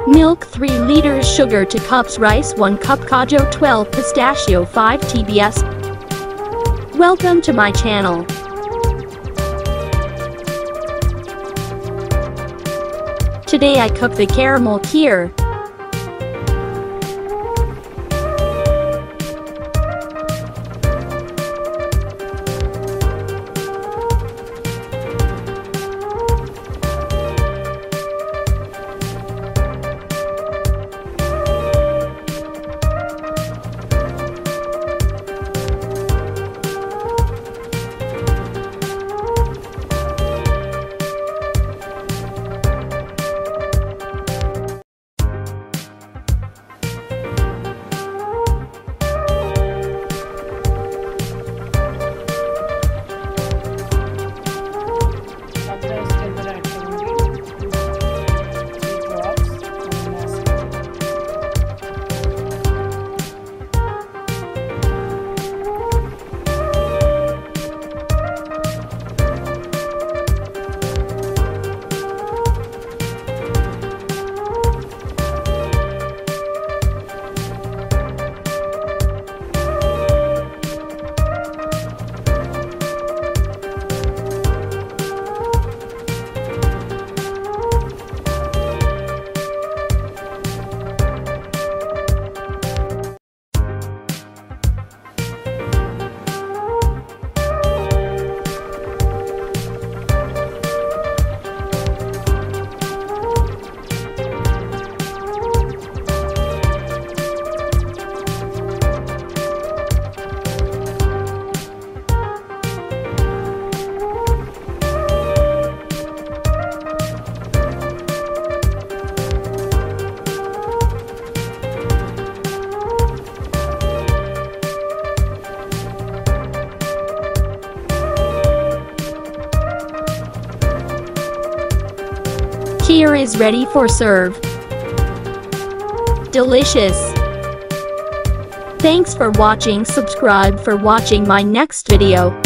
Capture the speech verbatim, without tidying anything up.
Milk three liters, sugar two cups, rice one cup, kaju twelve, pistachio five tablespoons. Welcome to my channel. Today I cook the caramel kheer. Kheer is ready for serve. Delicious. Thanks for watching. Subscribe for watching my next video.